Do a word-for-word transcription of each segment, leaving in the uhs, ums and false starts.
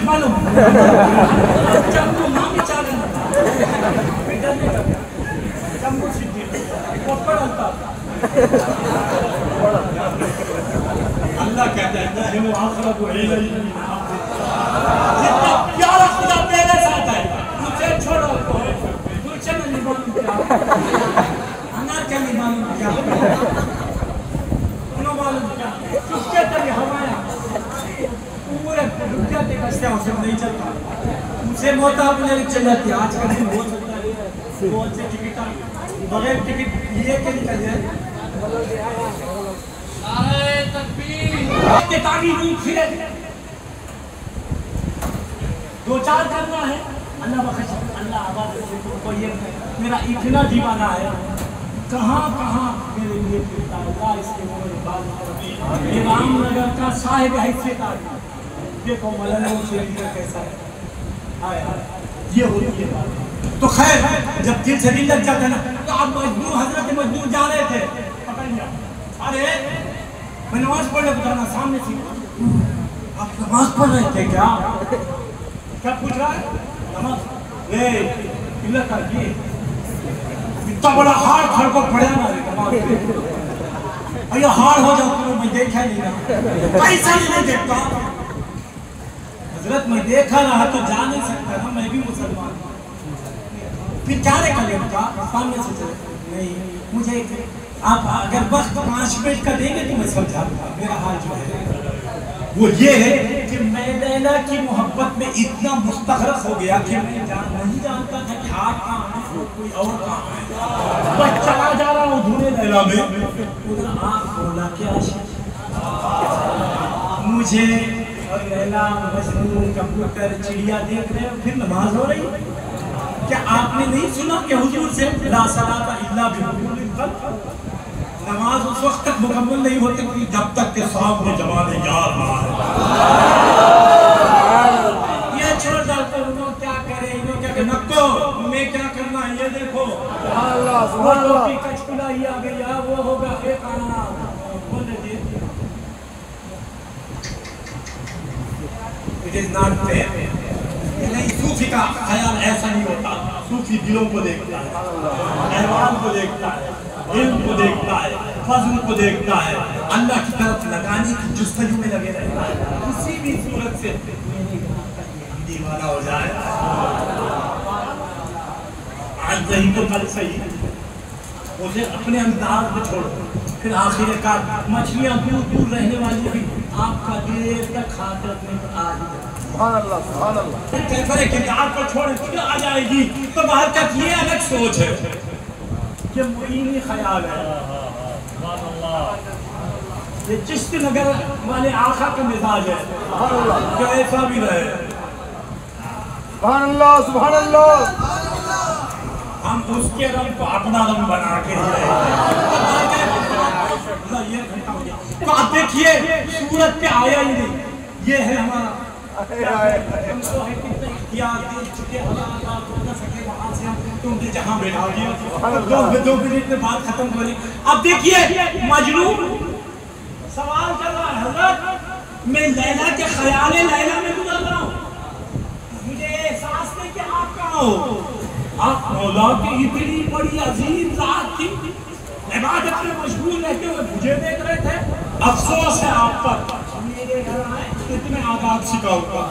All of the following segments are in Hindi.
मालूम चंपू नाम चालन बेटा ने चंपू सिद्धि पकड़ होता अल्लाह कहता है वो आखिरत को है नहीं जितना प्यारा खुदा मेरे साथ है मुझे छोड़ो मुझे नहीं मालूम क्या अनार क्या नहीं मालूम क्या उन्होंने मालूम क्या चुपके तक हवाया पूरे रुपया के कष्ट से नहीं चलता मुझे मोटा अपने चल जाती आज का दिन बहुत चलता है बहुत से टिकट बगैर टिकट लिए के निकल जाए नारे तकबीर के ताली नहीं फिरे दो चार करना है अल्लाह बख्श अल्लाह आबाद रखे तुमको ये मेरा इतना दीवाना है कहाँ कहाँ मेरे लिए फिरता है इसके मेरे बाल ये रामनगर का साहिब हैसियत देखो मलंगों से कैसा है हाय हाय ये होती है बात तो खैर जब दिल से दिल लग जाता है ना तो आप मजबूर हजरत मजबूर जा रहे थे पकड़ लिया अरे मैं नमाज पढ़ने बताना सामने से आप नमाज पढ़ रहे थे क्या क्या पूछ रहा है नमाज ए इल्ला का ये इतना बड़ा हार खड़ को पढ़ा ना नमाज अरे हार हो जाओ तो मैं देखा नहीं ना ऐसा नहीं देखता हजरत मैं देखा रहा तो जा नहीं सकता ना मैं भी मुसलमान फिर क्या रे कलेम का सामने से चले नहीं मुझे आप अगर वक्त पाँच मिनट का देंगे तो मैं समझा दूंगा मेरा हाल जो है वो ये है कि मैं लैला की मोहब्बत में इतना मुस्तगरक हो गया कि मैं जान नहीं जानता था कि हाथ कहाँ है कोई और कहाँ है बस चला जा रहा हूँ धूने लैला में उधर आँख खोला क्या मुझे और लैला मजनू कंप्यूटर चिड़िया देख रहे हो फिर नमाज हो रही क्या आपने नहीं सुना कि हुजूर से ला सलाता इल्ला बिहुजूरिल क़ल्ब नमाज उस वक्त तक मुकम्मल नहीं होती कि जब तक के सामने जवान यार ना ये छोड़ डालते उन्होंने क्या करे इन्होंने क्या करे नको मैं क्या करना है ये देखो अल्लाह सुभान अल्लाह की कचकुला ही आ गई है वो होगा एक आना बोल दे इट इज नॉट फेयर नहीं सूफी का ख्याल ऐसा नहीं होता सूफी दिलों को देखता है अहवाल को देखता है इल्म को देखता है फज़ल को देखता है अल्लाह की तरफ लगाने की जुस्तजू में लगे रहता है किसी भी सूरत से दीवाना हो जाए आज नहीं तो कल सही उसे अपने अंदाज में छोड़ो फिर आखिरकार मछलियां दूर दूर रहने वाली भी आपका देर तक हाथ रखने पर आ ही जाए सुभान अल्लाह सुभान अल्लाह कैफरे किताब को छोड़ फिर आ जाएगी तो बाहर का ये अलग सोच है ये मुईनी ख्याल है सुभान अल्लाह ये चिश्ती नगर वाले आका का मिजाज है सुभान अल्लाह जो ऐसा भी रहे सुभान अल्लाह सुभान अल्लाह हम उसके रंग को अपना रंग बना के तो आप देखिए सूरत पे आया ही नहीं ये है हमारा जहाँ बैठा दिया दो मिनट में बात खत्म हो रही अब देखिए मजनू सवाल कर रहा है हज़रत मैं लैला के ख्याल लैला में गुजर रहा हूँ मुझे एहसास नहीं कि आप कहाँ हो आप मौला की इतनी बड़ी अजीम जात थी इबादत में मशगूल रहते हुए मुझे देख रहे थे अफसोस है आप पर मेरे घर आए कितने आदाब सिखाऊंगा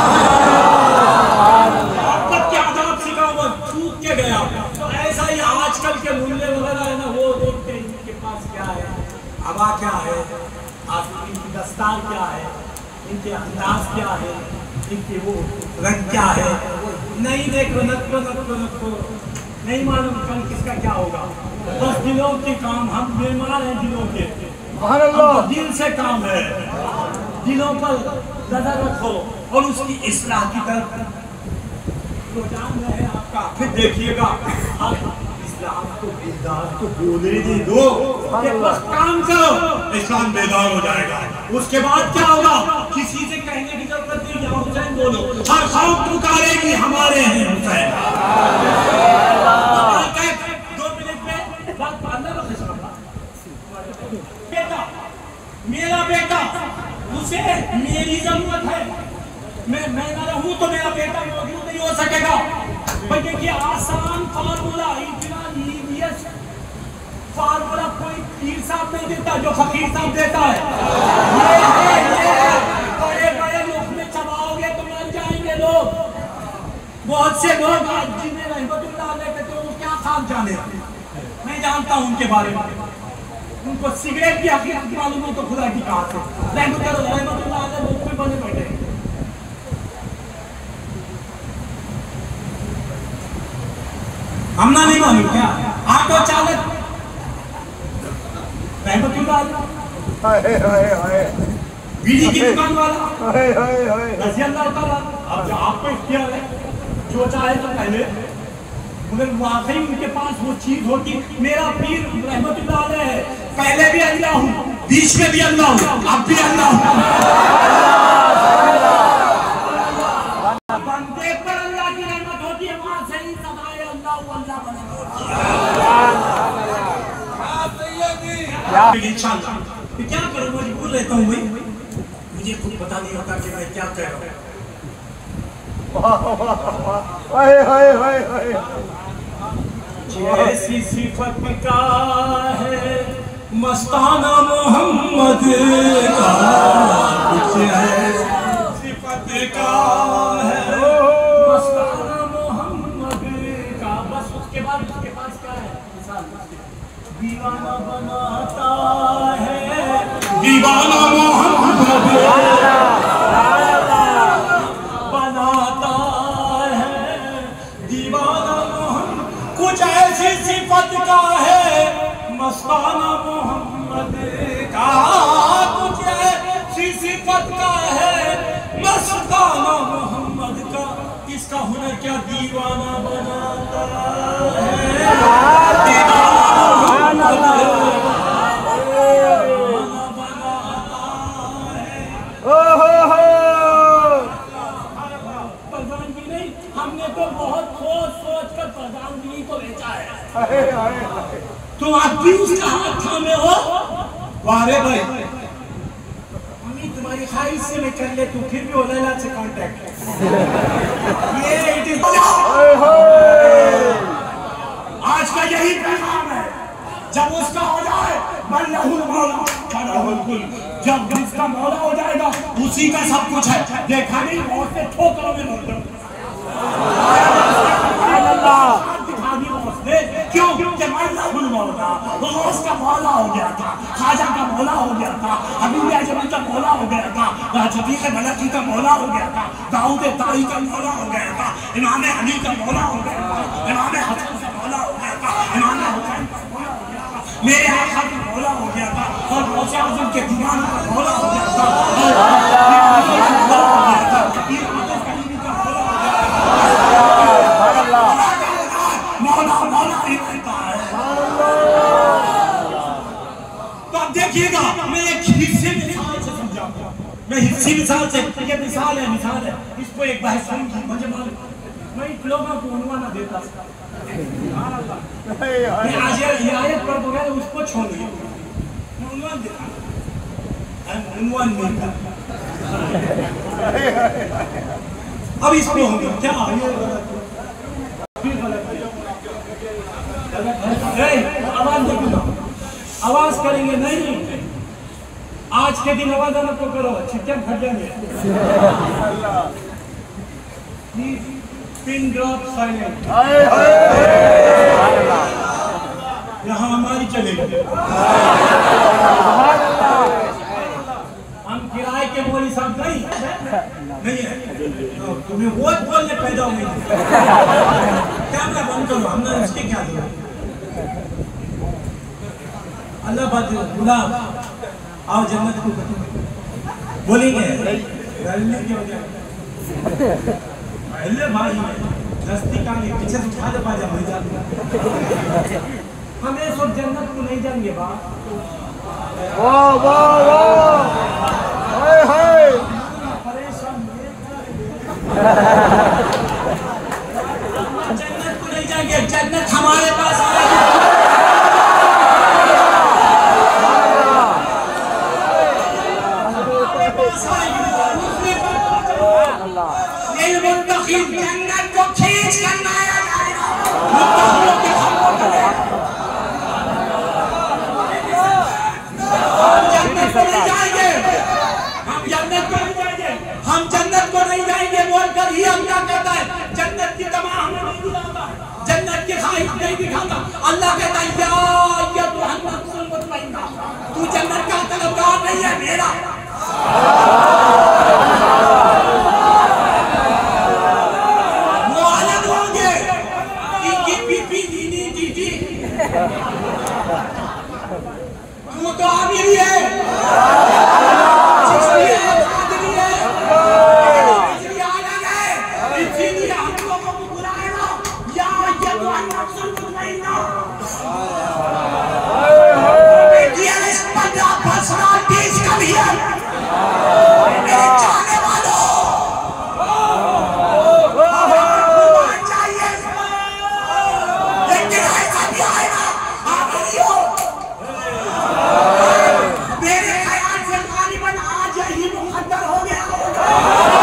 आप तक के आदाब सिखाऊंगा छूट के गया तो ऐसा ही आजकल के मूल्य वगैरह है ना वो देखते हैं इनके पास क्या है हवा क्या है आप इनकी दस्तार क्या है इनके अंदाज क्या है इनके वो रंग क्या है नहीं देखो नको नको नको नहीं मालूम कल किसका क्या होगा बस दिलों के काम हम बीमार हैं दिलों के तो दिल से काम है दिलों पर नजर रखो और उसकी इस्लाह की तरफ रुझान रहे आपका फिर देखिएगा इस्लाम को बेदार को बोले दे दो ये बस काम करो इस्लाम बेदार हो जाएगा उसके बाद क्या होगा किसी से कहने की जरूरत नहीं या हुसैन बोलो हर कौम पुकारेगी हमारे हैं हुसैन दो मिनट में बात बांधना बेटा मेरा बेटा उसे मेरी जरूरत है मैं मैं मैं ना रहूं तो मेरा बेटा मौजूद नहीं हो सकेगा। भाई देखिए आसान फार्मूला, इतना ईवीएस फार्मूला कोई पीर साहब नहीं देता जो फकीर साहब देता है। ये है ये बड़े बड़े लोग में चबाओगे तो मर जाएंगे लोग। बहुत से लोग आज जिन्हें रहमतुल्लाह अलैह कहते हैं वो क्या खाम जाने, मैं जानता हूं उनके बारे में। उनको सिगरेट की हकीकत मालूम हो तो खुदा की कहा से रहमतुल्लाह अलैह लोग में बने बैठे। हमना नहीं मालूम क्या ऑटो चालक रहमतुल्लाह अलैह, बीड़ी की दुकान वाला रज़ी अल्लाह ताला। अब आपको इख्तियार है, जो चाहे तो पहले मगर वाकई उनके पास वो चीज होती। मेरा पीर रहमतुल्लाह अलैह है, पहले भी अल्लाह हूँ, बीच में भी अल्लाह हूँ, अब भी अल्लाह हूँ। बंदे पर अल्लाह की रहमत होती है, वहां से ही सदाए अल्लाह अल्लाह बने। क्या करूँ, मजबूर रहता हूँ भाई, मुझे खुद पता नहीं होता कि मैं क्या कह रहा हूँ। जैसी सिफत का है मस्ताना मोहम्मद का कुछ है, सिफत का है मस्ताना मोहम्मद का। बस उसके बाद उसके पास क्या है, दीवाना बनाता है, दीवाना मोहम्मद बनाता है, दीवाना मोहम्मद। कुछ ऐसी सिफत का है मस्ताना मोहम्मद का, कुछ ऐसी सिफत का है मस्ताना मोहम्मद का। इसका हुनर क्या दीवाना बनाता है, दीवाना हमने तो बहुत सोच सोच कर प्रधानगिरी को बेचा है। तुम आप भी उसका हाथ थामे हो। वारे भाई मम्मी तुम्हारी ख्वाहिश से मैं कर ले, तू फिर भी ओलेला से कांटेक्ट ये इट इज। आज का यही पैगाम है, जब उसका हो जाए बल्लाहुल मौला खलाहुल कुल, जब उसका मौला हो जाएगा उसी का सब कुछ है। देखा नहीं बहुत से ठोकरों में मर जाओ, क्यों क्योंकि मौला मौला वो उसका मौला हो गया था, खाजा का मौला हो गया था, हबीब अजमी का मौला हो गया था, राजवी के मलकी का मौला हो गया था, दाऊद ताई का मौला हो गया था, इमाम अली का मौला हो गया था, इमाम हसन का मौला हो गया था, इमाम हुसैन का मौला हो गया था, मेरे आका का मौला हो गया था, और गौसे आज़म के दीवान का मौला हो गया था, मौला मौला ही रहता है। तो अब देखिएगा, मैं एक हिस्से मिसाल से समझाऊंगा, मैं हिस्सी मिसाल से, ये मिसाल है मिसाल है, इसको एक बार सुनिए, मुझे मालूम मैं इन लोगों को उन्वान देता मैं आज ये आयत पढ़ दूंगा उसको छोड़ दिया, मैं उन्वान देता, उन्वान देता। अब इसमें होगा क्या, आवाज करेंगे नहीं, आज के दिन आवाज आना तो करो, छिट्टे फट जाएंगे। पिन ड्रॉप साइलेंट, यहाँ हमारी चलेगी। हम किराए के मौलवी साहब नहीं नहीं है, तुम्हें वो बोलने पैदा हो गई। कैमरा बंद करो, हमने इसके क्या दिया। अल्लाह बात गुलाब आओ जन्नत को बोलेंगे पहले भाई दस्ती का पीछे से उठा दे पाजा मर जाते। हमें सब जन्नत को नहीं जाएंगे बा। वाह वाह वाह, हाय हाय परेशान जन्नत को नहीं जाएंगे, जन्नत हमारे पास आएगी। Allah लिलमुत्तकीन जन्नत को खींच कर लाया जाएगा। मुत्तकियों के खानों में हम जन्नत को नहीं जाएंगे, हम जन्नत को नहीं जाएंगे, हम जन्नत को नहीं जाएंगे बोलकर ही अल्लाह कहता है जन्नत की तमाम हमें नहीं दिलाता, जन्नत की ख्वाहिश नहीं दिखाता। अल्लाह कहता है या अय्युहन नफ्सुल मुतमइन्ना, तू जन्नत का तलबगार नहीं है मेरा। मुआलम होंगे इनकी पीपी दीदी दीदी, तू तो आमिर है, इसलिए आदमी है, इसलिए आना है, इसलिए हम लोगों को बुलाएगा या अय्युहन नफ्सुल मुतमइन्ना। इस पंद्रह पर्सनालिटीज का भी है मेरे चाहने वालों, चाहिए लेकिन ऐसा भी आएगा आमिरियों, मेरे ख्याल से गालिबन आज ही मुकद्दर हो गया होगा।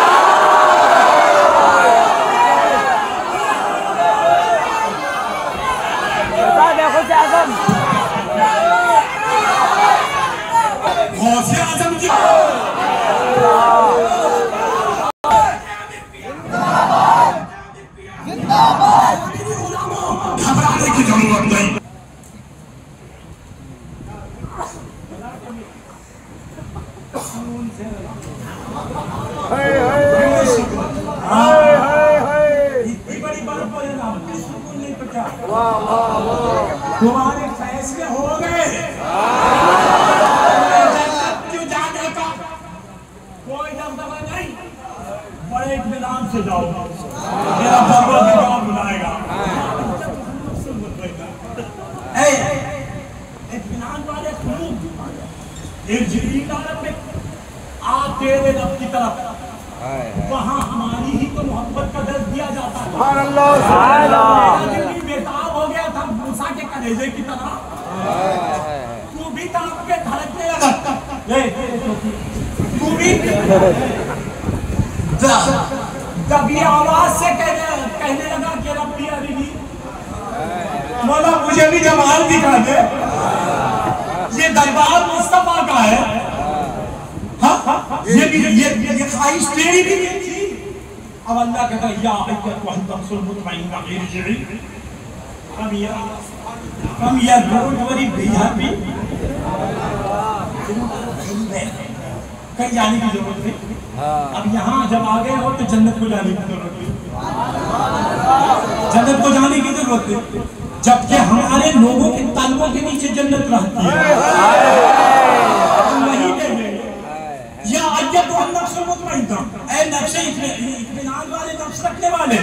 गौसे आजम की घबराने की जरूरत नहीं। इतनी बड़ी बात बोले ना, बिल्कुल नहीं पता। तुम्हारे फैसले हो गए, क्यों जाने का कोई दबदबा नहीं, बड़े इत्मीनान से जाओ, मेरा बाबा भी जवाब बुलाएगा। इत्मीनान वाले खुलूब में आ तेरे रब की तरफ, वहाँ हमारी ही तो मोहब्बत का दर्द दिया जाता है। बेताब हो गया था मूसा के कलेजे की तरह, तू भी ताप के धड़कने लगा, तू भी कभी आवाज से कहने कहने लगा कि रब्बी अरिनी, मौला मुझे भी जमाल दिखा दे, ये दरबार मुस्तफा का है। हाँ, ये भी ये ये ख्वाहिश तेरी भी नहीं थी। अब अल्लाह कहता है या अय्युहन नफ्सुल मुतमइन्ना इरजिई, कम या कम या डोंट वरी बेहयापी, कहीं जाने की जरूरत नहीं। अब यहाँ जब आ गए हो तो जन्नत को जाने की जरूरत नहीं, जन्नत को जाने की जरूरत नहीं, जबकि हमारे लोगों के तलवों के नीचे जन्नत रहती है। वही कहेंगे या अय्युहन नफ्सुल मुतमइन्ना, ऐ नफ्स इत्मीनान वाले, नफ्स रखने वाले,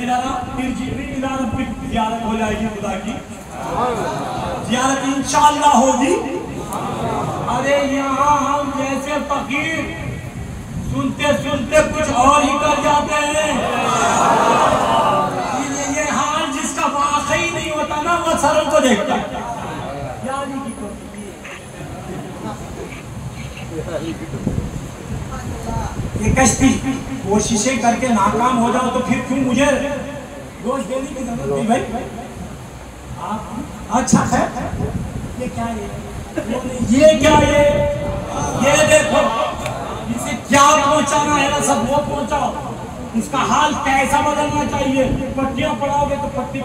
ज़ियारत हो जाएगी खुदा की, ज़ियारत इंशाअल्लाह होगी। अरे यहाँ हम जैसे फकीर सुनते सुनते कुछ और ही कर जाते हैं। ये, ये हाल जिसका वाकई नहीं होता ना, वो सरों को देखता है। ये कश्ती कोशिशें करके नाकाम हो जाओ तो फिर क्यों मुझे दोष देने की जरूरत नहीं भाई। आप अच्छा है, ये क्या ये ये क्या ये ये देखो, इसे क्या पहुंचाना है ना सब वो पहुंचाओ, उसका हाल कैसा बदलना चाहिए। पट्टियां पड़ाओगे तो पट्टी